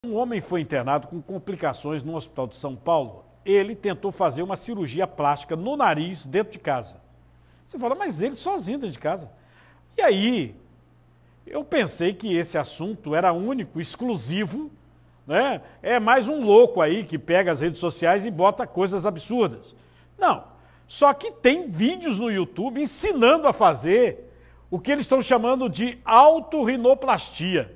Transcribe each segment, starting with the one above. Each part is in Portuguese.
Um homem foi internado com complicações no Hospital de São Paulo. Ele tentou fazer uma cirurgia plástica no nariz dentro de casa. Você fala, mas ele sozinho dentro de casa. E aí, eu pensei que esse assunto era único, exclusivo, né? É mais um louco aí que pega as redes sociais e bota coisas absurdas. Não, só que tem vídeos no YouTube ensinando a fazer o que eles estão chamando de autorrinoplastia.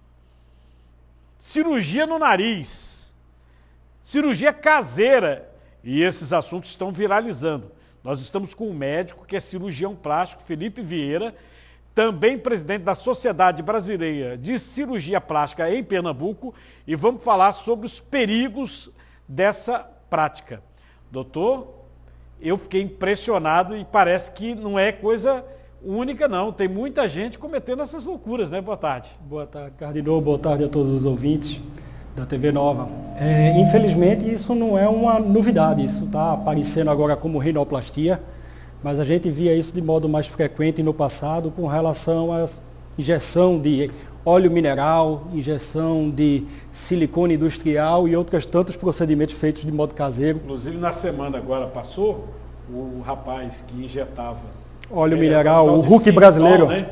Cirurgia no nariz, cirurgia caseira, e esses assuntos estão viralizando. Nós estamos com um médico que é cirurgião plástico, Felipe Vieira, também presidente da Sociedade Brasileira de Cirurgia Plástica em Pernambuco, e vamos falar sobre os perigos dessa prática. Doutor, eu fiquei impressionado e parece que não é coisa única não, tem muita gente cometendo essas loucuras, né? Boa tarde. Boa tarde, Cardinô, boa tarde a todos os ouvintes da TV Nova. Infelizmente isso não é uma novidade, isso está aparecendo agora como rinoplastia, mas a gente via isso de modo mais frequente no passado com relação à injeção de óleo mineral, injeção de silicone industrial e outros tantos procedimentos feitos de modo caseiro. Inclusive na semana agora passou, o rapaz que injetava óleo mineral, o Hulk brasileiro, né?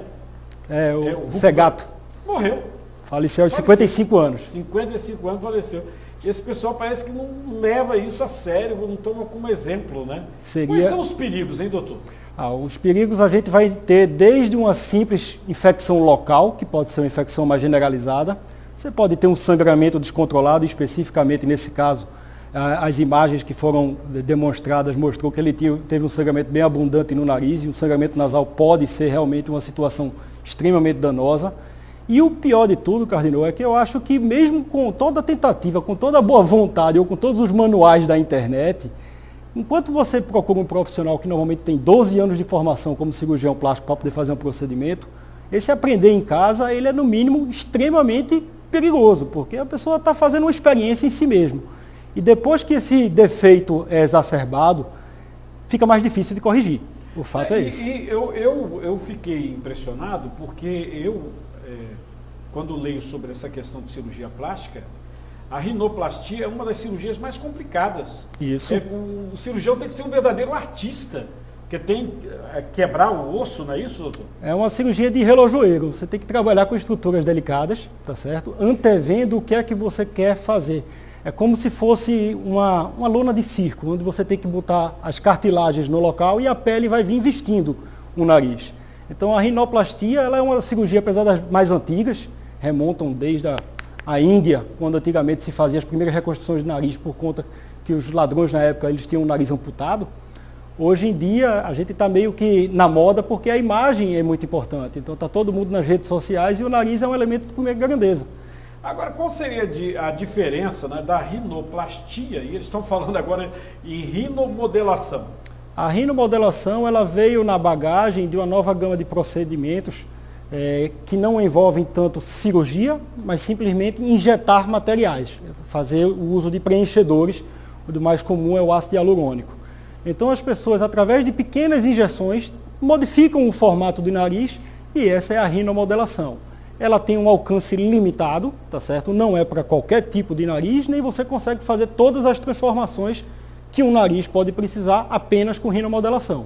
O Segato. Morreu. Faleceu aos 55 anos. 55 anos faleceu. Esse pessoal parece que não leva isso a sério, não toma como exemplo, né? Quais são os perigos, hein, doutor? Os perigos a gente vai ter desde uma simples infecção local, que pode ser uma infecção mais generalizada. Você pode ter um sangramento descontrolado, especificamente nesse caso, as imagens que foram demonstradas mostrou que ele teve um sangramento bem abundante no nariz, e o sangramento nasal pode ser realmente uma situação extremamente danosa. E o pior de tudo, Cardinô, é que eu acho que mesmo com toda a tentativa, com toda a boa vontade ou com todos os manuais da internet, enquanto você procura um profissional que normalmente tem 12 anos de formação como cirurgião plástico para poder fazer um procedimento, esse aprender em casa, ele é no mínimo extremamente perigoso, porque a pessoa está fazendo uma experiência em si mesmo. E depois que esse defeito é exacerbado, fica mais difícil de corrigir. O fato é esse. E eu fiquei impressionado porque quando leio sobre essa questão de cirurgia plástica, a rinoplastia é uma das cirurgias mais complicadas. Isso. O cirurgião tem que ser um verdadeiro artista, porque tem que quebrar o osso, não é isso, doutor? É uma cirurgia de relojoeiro. Você tem que trabalhar com estruturas delicadas, tá certo? Antevendo o que é que você quer fazer. É como se fosse uma lona de circo, onde você tem que botar as cartilagens no local e a pele vai vir vestindo o nariz. Então a rinoplastia ela é uma cirurgia, apesar das mais antigas, remontam desde a Índia, quando antigamente se fazia as primeiras reconstruções de nariz por conta que os ladrões na época eles tinham o nariz amputado. Hoje em dia a gente está meio que na moda porque a imagem é muito importante. Então está todo mundo nas redes sociais e o nariz é um elemento de primeira grandeza. Agora, qual seria a diferença, né, da rinoplastia? E eles estão falando agora em rinomodelação. A rinomodelação ela veio na bagagem de uma nova gama de procedimentos que não envolvem tanto cirurgia, mas simplesmente injetar materiais, fazer o uso de preenchedores. O do mais comum é o ácido hialurônico. Então as pessoas, através de pequenas injeções, modificam o formato do nariz e essa é a rinomodelação. Ela tem um alcance limitado, tá certo? Não é para qualquer tipo de nariz, nem você consegue fazer todas as transformações que um nariz pode precisar apenas com rinomodelação.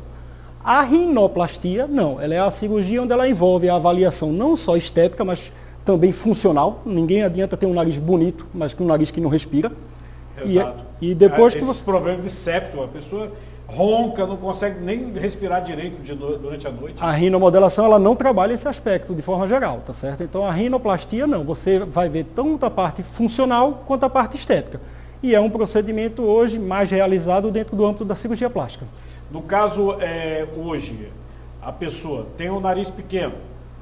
A rinoplastia, não. Ela é a cirurgia onde ela envolve a avaliação não só estética, mas também funcional. Ninguém adianta ter um nariz bonito, mas com um nariz que não respira. Exato. E depois que esses problemas de septo, a pessoa ronca, não consegue nem respirar direito durante a noite. A rinomodelação ela não trabalha esse aspecto de forma geral, tá certo? Então a rinoplastia não, você vai ver tanto a parte funcional quanto a parte estética. E é um procedimento hoje mais realizado dentro do âmbito da cirurgia plástica. No caso, hoje, a pessoa tem um nariz pequeno,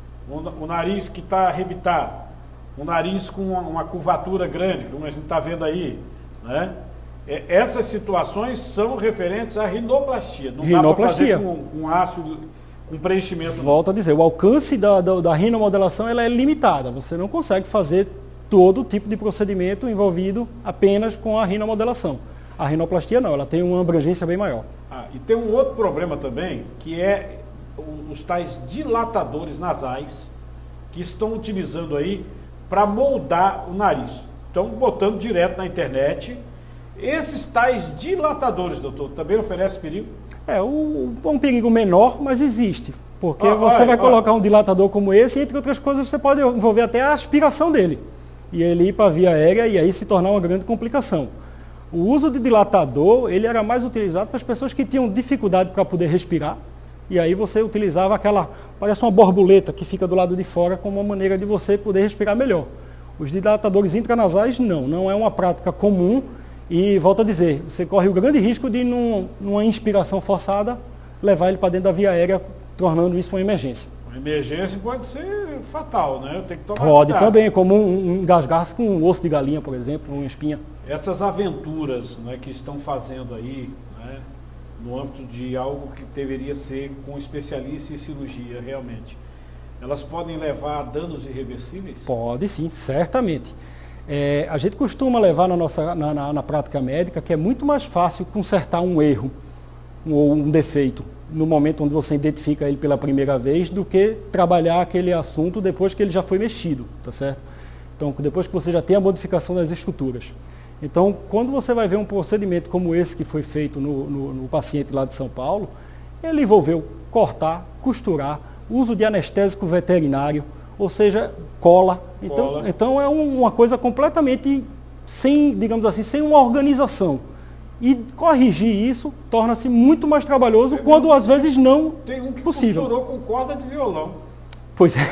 um nariz que está arrebitado, um nariz com uma curvatura grande, como a gente está vendo aí, né? Essas situações são referentes à rinoplastia. Não dá para fazer com ácido, com preenchimento. Volto a dizer, o alcance da rinomodelação ela é limitada. Você não consegue fazer todo tipo de procedimento envolvido apenas com a rinomodelação. A rinoplastia não, ela tem uma abrangência bem maior. E tem um outro problema também, que é os tais dilatadores nasais que estão utilizando aí para moldar o nariz. estão botando direto na internet. Esses tais dilatadores, doutor, também oferecem perigo? É um perigo menor, mas existe. Porque você vai colocar um dilatador como esse, e entre outras coisas, você pode envolver até a aspiração dele. E ele ir para a via aérea e aí se tornar uma grande complicação. O uso de dilatador, ele era mais utilizado para as pessoas que tinham dificuldade para poder respirar. E aí você utilizava aquela, parece uma borboleta que fica do lado de fora, como uma maneira de você poder respirar melhor. Os dilatadores intranasais, não é uma prática comum. E, volto a dizer, você corre o grande risco de, numa inspiração forçada, levar ele para dentro da via aérea, tornando isso uma emergência. Uma emergência pode ser fatal, né? Tem que tomar Pode cuidado. também, como um engasgar-se com um osso de galinha, por exemplo, uma espinha. Essas aventuras, né, que estão fazendo aí, né, no âmbito de algo que deveria ser com especialista em cirurgia, realmente, elas podem levar a danos irreversíveis? Pode sim, certamente. A gente costuma levar na prática médica que é muito mais fácil consertar um erro ou um defeito no momento onde você identifica ele pela primeira vez do que trabalhar aquele assunto depois que ele já foi mexido, tá certo? Então, depois que você já tem a modificação das estruturas. Então, quando você vai ver um procedimento como esse que foi feito no paciente lá de São Paulo, ele envolveu cortar, costurar, uso de anestésico veterinário, ou seja, cola. Então é uma coisa completamente sem, digamos assim, sem uma organização. E corrigir isso torna-se muito mais trabalhoso quando às vezes não tem um que possível. Costurou com corda de violão. Pois é.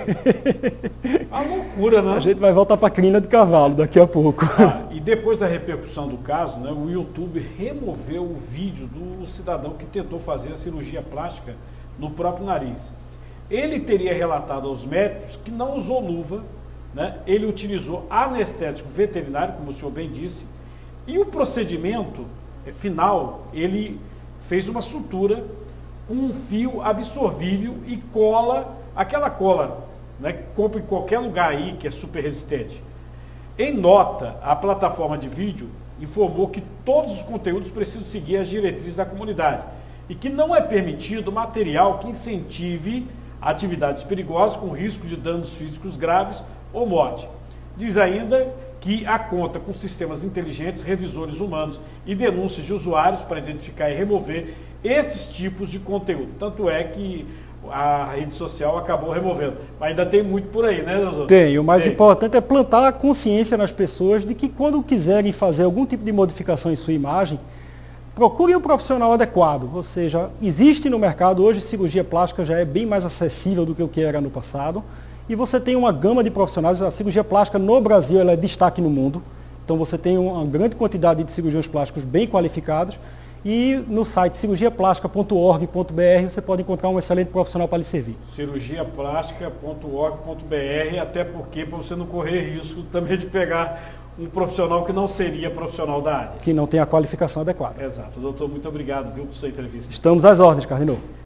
A loucura, né? A gente vai voltar para a crina de cavalo daqui a pouco. E depois da repercussão do caso, né, o YouTube removeu o vídeo do cidadão que tentou fazer a cirurgia plástica no próprio nariz. Ele teria relatado aos médicos que não usou luva, né? Ele utilizou anestésico veterinário, como o senhor bem disse, e o procedimento final, ele fez uma sutura com um fio absorvível e cola, aquela cola, né, que compra em qualquer lugar aí, que é super resistente. Em nota, a plataforma de vídeo informou que todos os conteúdos precisam seguir as diretrizes da comunidade e que não é permitido material que incentive atividades perigosas com risco de danos físicos graves ou morte. Diz ainda que a conta com sistemas inteligentes, revisores humanos e denúncias de usuários para identificar e remover esses tipos de conteúdo. Tanto é que a rede social acabou removendo. Mas ainda tem muito por aí, né, doutor? Tem. O mais importante é plantar a consciência nas pessoas de que quando quiserem fazer algum tipo de modificação em sua imagem, procure um profissional adequado, ou seja, existe no mercado, hoje cirurgia plástica já é bem mais acessível do que o que era no passado, e você tem uma gama de profissionais, a cirurgia plástica no Brasil ela é destaque no mundo, então você tem uma grande quantidade de cirurgiões plásticos bem qualificados, e no site cirurgiaplástica.org.br você pode encontrar um excelente profissional para lhe servir. cirurgiaplástica.org.br, até porque para você não correr risco também de pegar um profissional que não seria profissional da área. Que não tem a qualificação adequada. Exato. Doutor, muito obrigado, viu, por sua entrevista. Estamos às ordens, Cardinô.